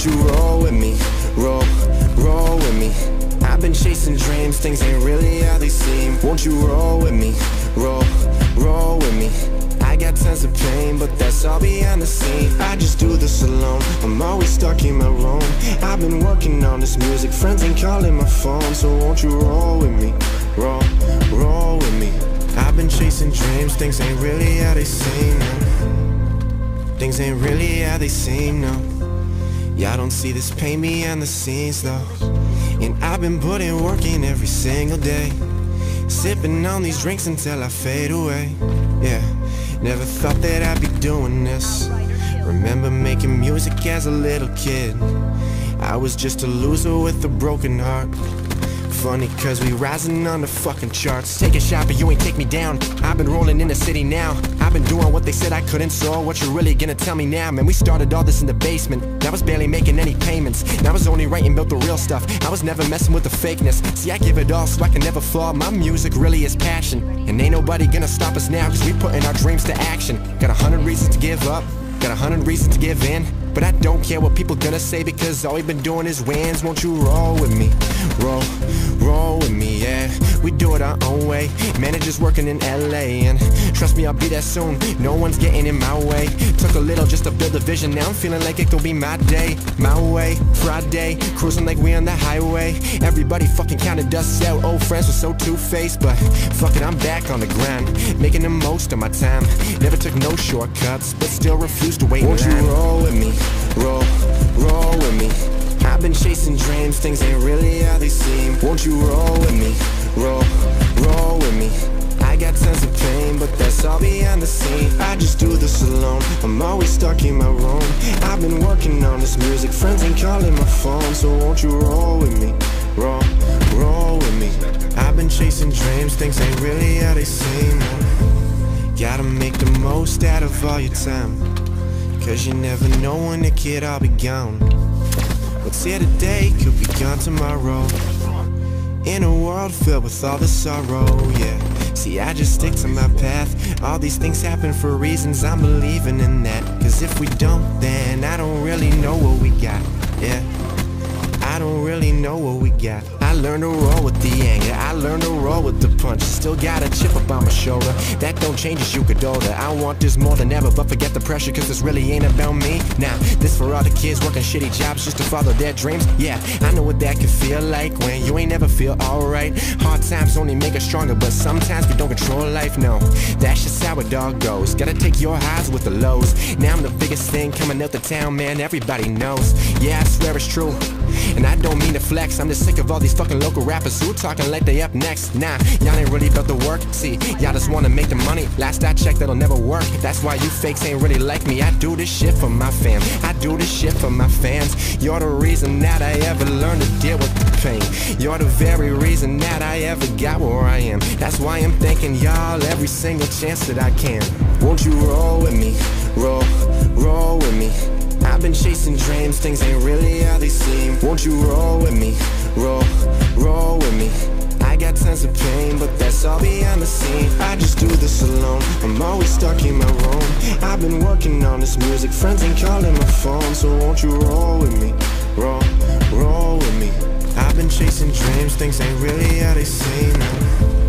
Won't you roll with me? Roll with me. I've been chasing dreams, things ain't really how they seem. Won't you roll with me? Roll with me. I got tons of pain, but that's all behind the scene. I just do this alone, I'm always stuck in my room. I've been working on this music, friends ain't calling my phone. So won't you roll with me? Roll with me. I've been chasing dreams, things ain't really how they seem, no. Things ain't really how they seem, no. Y'all don't see this pain behind the scenes, though. And I've been putting work in every single day, sipping on these drinks until I fade away. Yeah, never thought that I'd be doing this. Remember making music as a little kid. I was just a loser with a broken heart. Funny cause we rising on the fucking charts. Take a shot but you ain't take me down. I've been rolling in the city now. I've been doing what they said I couldn't. So what you really gonna tell me now? Man, we started all this in the basement. I was barely making any payments. Now I was only writing about the real stuff. I was never messing with the fakeness. See, I give it all so I can never fall. My music really is passion, and ain't nobody gonna stop us now, cause we putting our dreams to action. Got 100 reasons to give up, got 100 reasons to give in, but I don't care what people gonna say, because all we've been doing is wins. Won't you roll with me? Roll with me, yeah. We do it our own way. Managers working in LA, and trust me, I'll be there soon. No one's getting in my way. Took a little just to build a vision. Now I'm feeling like it could be my day, my way. Friday, cruising like we on the highway. Everybody fucking counted us out. Old friends were so two-faced, but fuck it, I'm back on the grind, making the most of my time. Never took no shortcuts, but still refused to wait in line. Won't you roll with me? Roll with me. I've been chasing dreams, things ain't really how they seem. Won't you roll with me? Roll with me. I got tons of pain, but that's all behind the scene. I just do this alone, I'm always stuck in my room. I've been working on this music, friends ain't calling my phone. So won't you roll with me? Roll with me. I've been chasing dreams, things ain't really how they seem. Gotta make the most out of all your time, cause you never know when it could all be gone. What's here today could be gone tomorrow, in a world filled with all the sorrow, yeah. See, I just stick to my path. All these things happen for reasons, I'm believing in that. Cause if we don't, then I don't really know what we got, yeah. I don't really know what we got. I learned to roll with the anger, I learned to roll with the punch. Still got a chip up on my shoulder, that don't change as you get older. I want this more than ever, but forget the pressure, cause this really ain't about me. Now, this for all the kids working shitty jobs just to follow their dreams. Yeah, I know what that can feel like when you ain't never feel alright. Hard times only make us stronger, but sometimes we don't control life, no. That's just how it all goes, gotta take your highs with the lows. Now I'm the biggest thing coming out the town, man, everybody knows. Yeah, I swear it's true, and I don't mean to flex. I'm just sick of all these fucking local rappers who talking like they up next. Nah, y'all ain't really about the work. See, y'all just wanna make the money. Last I checked, that'll never work. That's why you fakes ain't really like me. I do this shit for my fam, I do this shit for my fans. You're the reason that I ever learned to deal with the pain. You're the very reason that I ever got where I am. That's why I'm thanking y'all every single chance that I can. Won't you roll with me? Roll with me. I've been chasing dreams, things ain't really how they seem. Won't you roll with me? Roll with me. I got tons of pain, but that's all behind the scene. I just do this alone, I'm always stuck in my room. I've been working on this music, friends ain't calling my phone. So won't you roll with me? Roll with me. I've been chasing dreams, things ain't really how they seem.